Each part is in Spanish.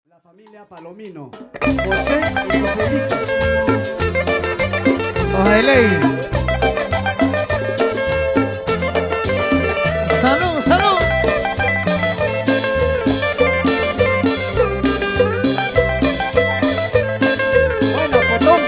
La familia Palomino, José y Joselito. Ojalá. Salud, salud. Bueno, Potón.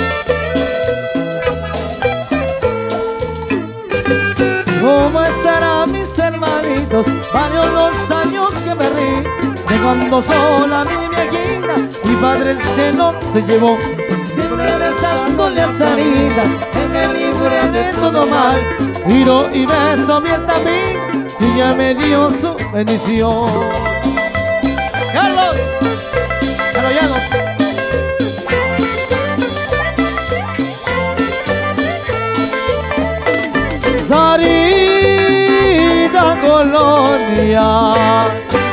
¿Cómo estarán mis hermanitos? Varios los años que me rí, dejando sola a mi viejita. Mi padre el cielo se llevó, siempre rezándole a Sarita, que me libre de todo mal. Giro y beso miel también, y ya me dio su bendición. ¡Carlos! ¡Carlos Llanos! Sarita Colonia,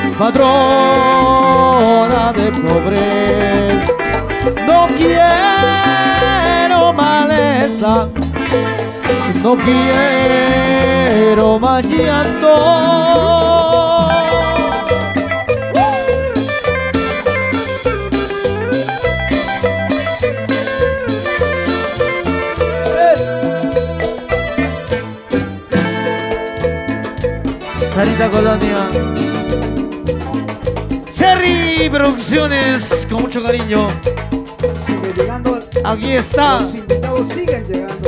patrona de pobreza, no quiero maleza, no quiero más llanto. Sarita Colonia, Cherry Producciones, con mucho cariño. Sigue llegando. Aquí está. Los invitados siguen llegando.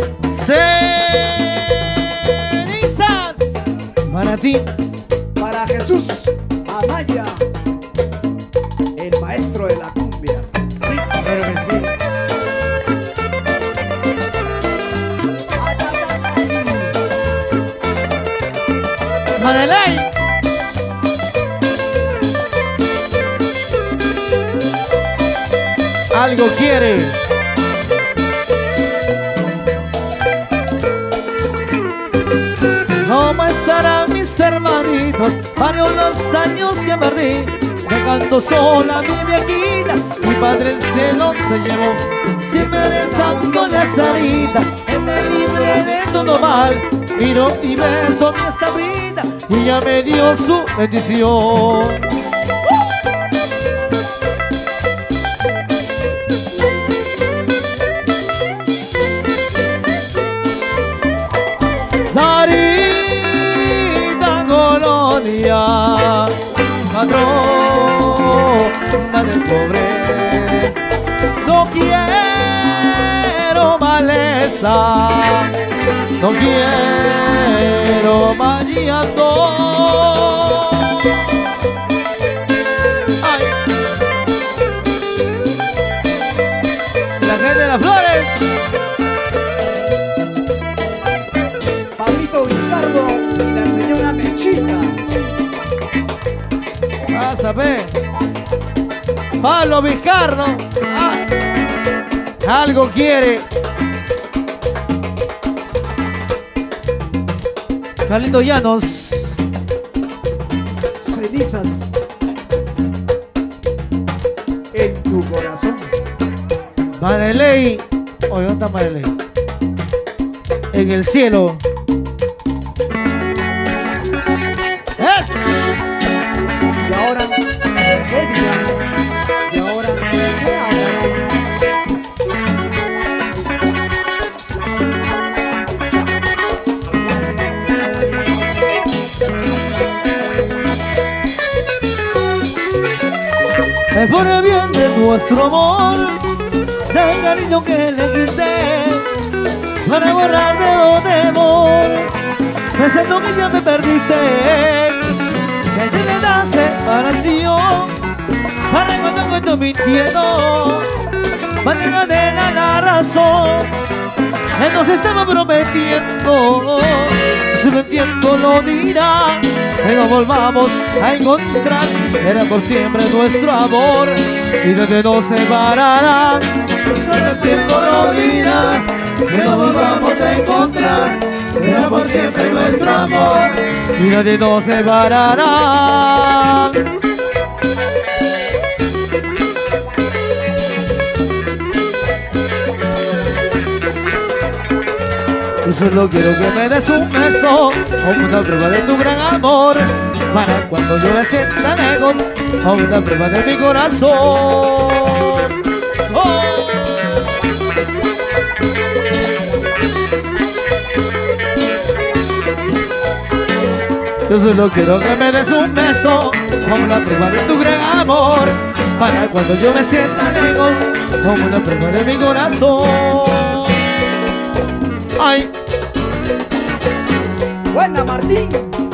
Cenizas para ti. Para Jesús Amaya, el maestro de la cumbia. Pero que sí. Madelay. Algo quiere. ¿Cómo estarán mis hermanitos? Varios los años que perdí, dejando sola a mi viejita. Mi padre el cielo se llevó, siempre rezándole a Sarita, que me libre de todo mal. Miro y beso mi esta vida, y ella me dio su bendición. Sarita Colonia, patrona de pobreza, no quiero maleza, no quiero más llanto. Ay. La gente de las flores. Pablito Vizcardo y la señora Mechita. Vas a ver. Pablo Vizcardo. Ah. Algo quiere. Carlitos Llanos. Cenizas en tu corazón. Madeley. Oye, ¿dónde está Madeley? En el cielo. Y ahora, ¿qué dirán? Y ahora, ¿qué hablarán? Es por el bien de nuestro amor, del cariño que le quité, para borrar de lo temor, pensando que ya me perdiste, que allí le das separación, para encontrar que estoy mintiendo, manténgate la razón, él nos estaba prometiendo, solo el tiempo lo dirá, que nos volvamos a encontrar, era por siempre nuestro amor, y desde nos separará, solo el tiempo lo dirá, que nos volvamos a encontrar, será por siempre nuestro amor, y nadie nos separará. Yo solo quiero que me des un beso, como una prueba de tu gran amor. para cuando yo me sienta lejos, a una prueba de mi corazón. Oh. Yo solo quiero que me des un beso, como una prueba de tu gran amor, para cuando yo me sienta lejos, como una prueba de mi corazón. Ay. Buena, Martín.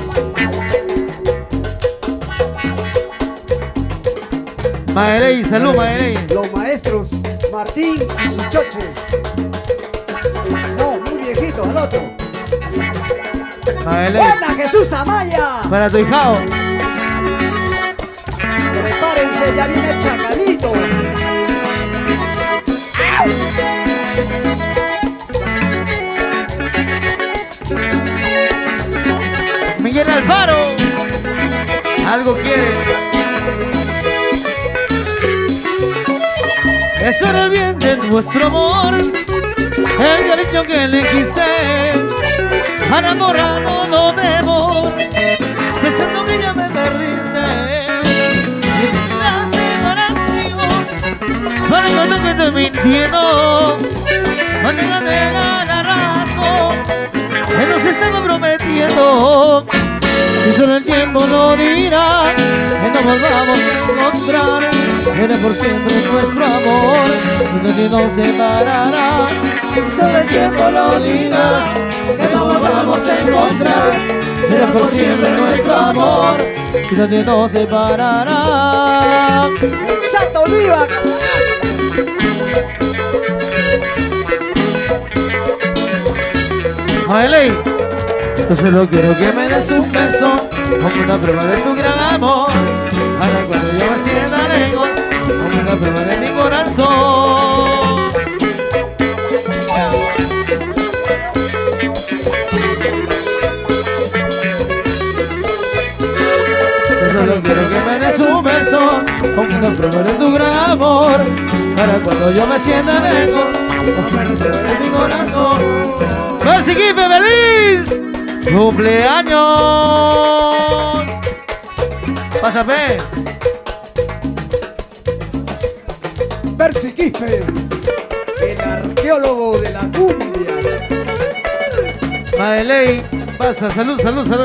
Maeley, salud, Maeley. Los maestros Martín y su choche. No, muy viejito, al otro. Maeley. Buena, Jesús Amaya. Para tu hijao. Prepárense, ya viene el Chacalito. Miguel Alfaro. Algo quiere. Eso era el bien de nuestro amor, el cariño que le quiste, enamorado no debo, pensando que ya me perdiste. Y la separación, para no que te mintiendo, manera de la razón, que nos estaba prometiendo. Y solo el tiempo lo dirá, que nos volvamos a encontrar. Era por siempre nuestro amor, y no se separará. Y solo el tiempo lo dirá, que nos volvamos a encontrar. Será por siempre nuestro amor, y no se separará. Chato Oliva. Maeley, yo solo quiero que me des un beso, como una prueba de tu gran amor, para cuando yo me sienta lejos, como una prueba de mi corazón. Yo solo quiero que me des un beso, como una prueba de tu gran amor, para cuando yo me sienta lejos, como una prueba de mi corazón. ¡Merci Kipe, feliz cumpleaños! ¡Pásame! Percy Quispe, el arqueólogo de la cumbia. Maeley, pasa, salud, salud, salud.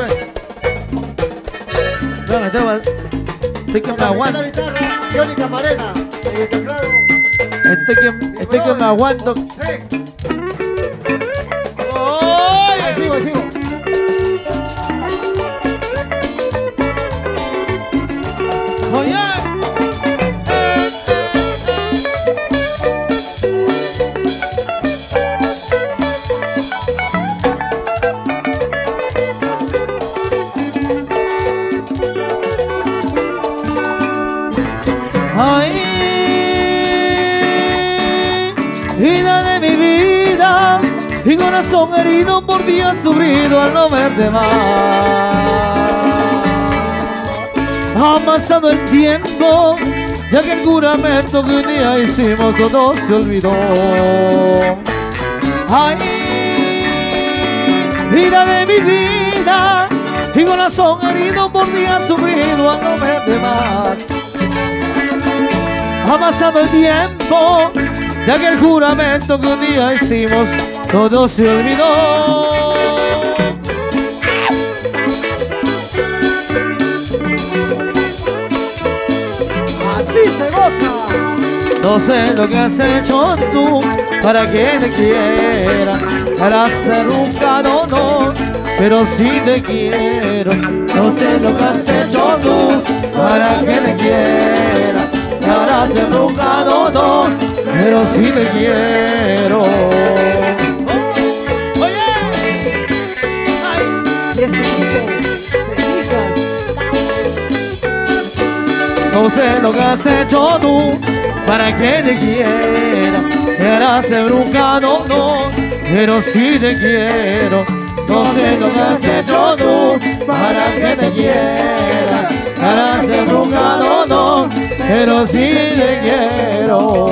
No, estoy que me aguanto. La guitarra, Johnny Camarena, el teclado. Estoy que me aguanto. Sí. ¡Ay! Sigo, sigo. ¡Oye! Ay, vida de mi vida, mi corazón herido por días sufrido al no verte más. Ha pasado el tiempo, ya que el juramento que un día hicimos todo se olvidó. Ay, vida de mi vida, mi corazón herido por días sufrido al no verte más. Ha pasado el tiempo, ya que el juramento que un día hicimos todo se olvidó. Así se goza. No sé lo que has hecho tú para que te quiera, para ser un no, pero sí te quiero. No sé lo que has hecho tú para que te quiera, para ser un no, pero sí te quiero. Oye, Y este tipo, cenizas. no sé lo que has hecho tú para que te quiera, para ser un no, pero sí te quiero. No sé lo que has hecho tú para que te quiera, para ser un no, pero sí te quiero.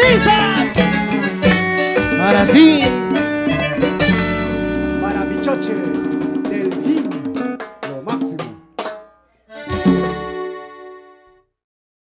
risas. Para ti. Para mi choche.